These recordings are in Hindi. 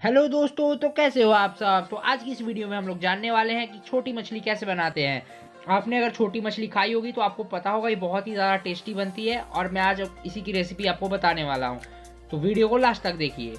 हेलो दोस्तों, तो कैसे हो आप सब। तो आज की इस वीडियो में हम लोग जानने वाले हैं कि छोटी मछली कैसे बनाते हैं। आपने अगर छोटी मछली खाई होगी तो आपको पता होगा ये बहुत ही ज़्यादा टेस्टी बनती है और मैं आज इसी की रेसिपी आपको बताने वाला हूँ। तो वीडियो को लास्ट तक देखिए।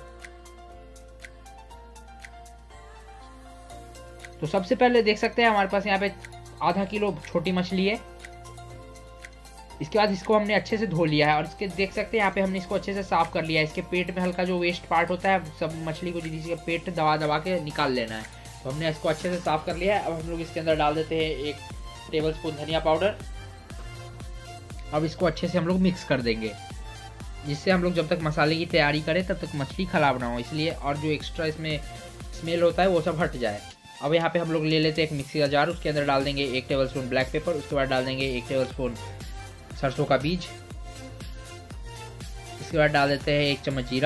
तो सबसे पहले देख सकते हैं हमारे पास यहाँ पे आधा किलो छोटी मछली है। इसके बाद इसको हमने अच्छे से धो लिया है और इसके देख सकते हैं यहाँ पे हमने इसको अच्छे से साफ कर लिया है। इसके पेट में हल्का जो वेस्ट पार्ट होता है सब मछली को जिसका पेट दबा दबा के निकाल लेना है। तो हमने इसको अच्छे से साफ कर लिया है। अब हम लोग इसके अंदर डाल देते हैं 1 टेबलस्पून धनिया पाउडर। अब इसको अच्छे से हम लोग मिक्स कर देंगे, जिससे हम लोग जब तक मसाले की तैयारी करें तब तक मछली खराब ना हो, इसलिए और जो एक्स्ट्रा इसमें स्मेल होता है वो सब हट जाए। अब यहाँ पे हम लोग ले लेते हैं एक मिक्सी का जार। उसके अंदर डाल देंगे 1 टेबलस्पून ब्लैक पेपर। उसके बाद डाल देंगे 1 टेबलस्पून सरसों का बीज। इसके बाद डाल देते हैं 1 चम्मच जीरा।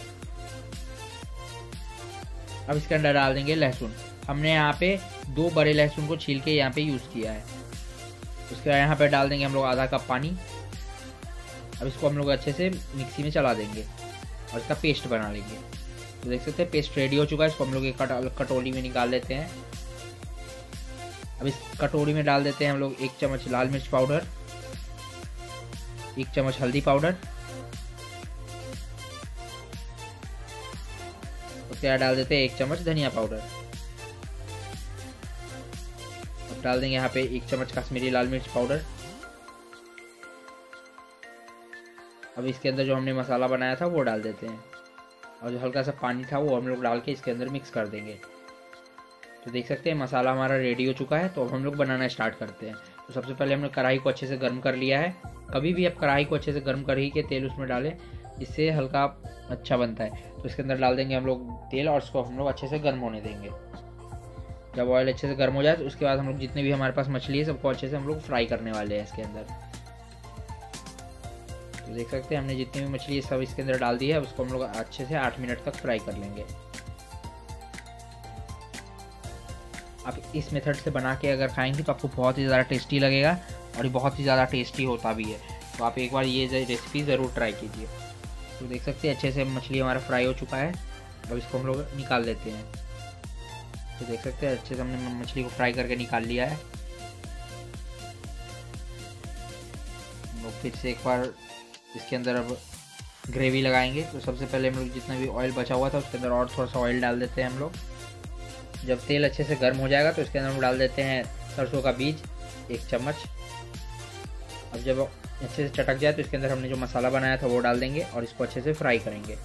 अब इसके अंदर डाल देंगे लहसुन। हमने यहाँ पे 2 बड़े लहसुन को छील के यहाँ पे यूज़ किया है। उसके बाद यहाँ पे डाल देंगे हम लोग आधा कप पानी। अब इसको हम लोग अच्छे से मिक्सी में चला देंगे और इसका पेस्ट बना लेंगे। तो देख सकते हैं पेस्ट रेडी हो चुका है। इसको हम लोग एक कटोरी में निकाल लेते हैं। अब इस कटोरी में डाल देते हैं हम लोग 1 चम्मच लाल मिर्च पाउडर, 1 चम्मच हल्दी पाउडर। उसके बाद डाल देते हैं 1 चम्मच धनिया पाउडर। अब डाल देंगे यहाँ पे 1 चम्मच कश्मीरी लाल मिर्च पाउडर। अब इसके अंदर जो हमने मसाला बनाया था वो डाल देते हैं और जो हल्का सा पानी था वो हम लोग डाल के इसके अंदर मिक्स कर देंगे। तो देख सकते हैं मसाला हमारा रेडी हो चुका है। तो अब हम लोग बनाना स्टार्ट करते हैं। तो सबसे पहले हमने कढ़ाई को अच्छे से गर्म कर लिया है। कभी भी आप कढ़ाई को अच्छे से गर्म कर ही के तेल उसमें डालें, इससे हल्का अच्छा बनता है। तो इसके अंदर डाल देंगे हम लोग तेल और इसको हम लोग अच्छे से गर्म होने देंगे। जब ऑयल अच्छे से गर्म हो जाए तो उसके बाद हम लोग जितने भी हमारे पास मछली है सबको अच्छे से हम लोग फ्राई करने वाले हैं इसके अंदर। तो देख सकते हैं हमने जितनी भी मछली है सब इसके अंदर डाल दी है। उसको हम लोग अच्छे से 8 मिनट तक फ्राई कर लेंगे। आप इस मेथड से बना के अगर खाएंगे तो आपको बहुत ही ज़्यादा टेस्टी लगेगा और ये बहुत ही ज़्यादा टेस्टी होता भी है। तो आप एक बार ये रेसिपी ज़रूर ट्राई कीजिए। तो देख सकते हैं अच्छे से मछली हमारा फ्राई हो चुका है। अब इसको हम लोग निकाल लेते हैं। तो देख सकते हैं अच्छे से हमने मछली को फ्राई करके निकाल लिया है। हम लोग फिर से एक बार इसके अंदर अब ग्रेवी लगाएंगे। तो सबसे पहले हम लोग जितना भी ऑयल बचा हुआ था उसके अंदर और थोड़ा सा ऑयल डाल देते हैं हम लोग। जब तेल अच्छे से गर्म हो जाएगा तो इसके अंदर हम डाल देते हैं सरसों का बीज 1 चम्मच। अब जब अच्छे से चटक जाए तो इसके अंदर हमने जो मसाला बनाया था वो डाल देंगे और इसको अच्छे से फ्राई करेंगे।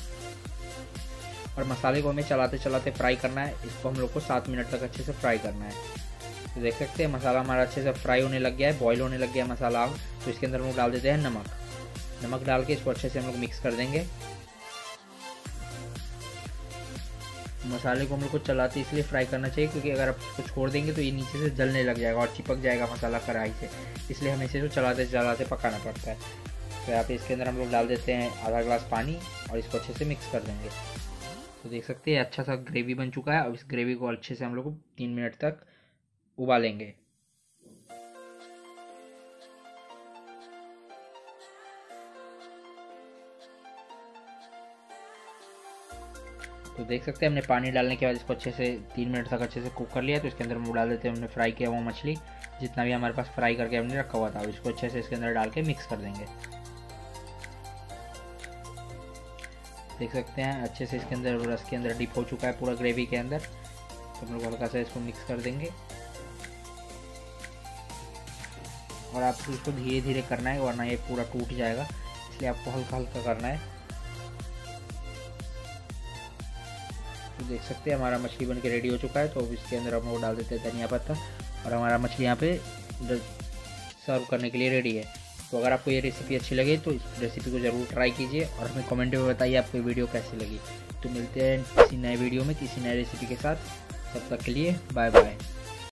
और मसाले को हमें चलाते चलाते फ्राई करना है। इसको हम लोग को 7 मिनट तक अच्छे से फ्राई करना है। तो देख सकते हैं मसाला हमारा अच्छे से फ्राई होने लग गया है, बॉईल होने लग गया है मसाला। अब तो इसके अंदर हम लोग डाल देते हैं नमक डाल के इसको अच्छे से हम लोग मिक्स कर देंगे। मसाले को हम लोग को चलाते इसलिए फ्राई करना चाहिए क्योंकि अगर आप इसको छोड़ देंगे तो ये नीचे से जलने लग जाएगा और चिपक जाएगा मसाला कढ़ाई से, इसलिए हमें इसे चलाते चलाते पकाना पड़ता है। तो यहाँ पे इसके अंदर हम लोग डाल देते हैं आधा ग्लास पानी और इसको अच्छे से मिक्स कर देंगे। तो देख सकते हैं अच्छा सा ग्रेवी बन चुका है। अब इस ग्रेवी को अच्छे से हम लोग 3 मिनट तक उबालेंगे। तो देख सकते हैं हमने पानी डालने के बाद इसको अच्छे से 3 मिनट तक अच्छे से कुक कर लिया। तो इसके अंदर हम डाल देते हैं हमने फ्राई किया हुआ मछली, जितना भी हमारे पास फ्राई करके हमने रखा हुआ था। इसको अच्छे से इसके अंदर डाल के मिक्स कर देंगे। देख सकते हैं अच्छे से इसके अंदर रस के अंदर डिप हो चुका है पूरा ग्रेवी के अंदर। तो हम लोग हल्का सा इसको मिक्स कर देंगे और आपको इसको धीरे धीरे करना है वरना ये पूरा टूट जाएगा, इसलिए आपको हल्का हल्का करना है। तो देख सकते हैं हमारा मछली बन के रेडी हो चुका है। तो अब इसके अंदर हम लोग डाल देते हैं धनिया पत्ता और हमारा मछली यहाँ पे सर्व करने के लिए रेडी है। तो अगर आपको ये रेसिपी अच्छी लगे तो इस रेसिपी को ज़रूर ट्राई कीजिए और हमें कमेंट में बताइए आपको ये वीडियो कैसी लगी। तो मिलते हैं किसी नए वीडियो में किसी नए रेसिपी के साथ। तब तक के लिए बाय बाय।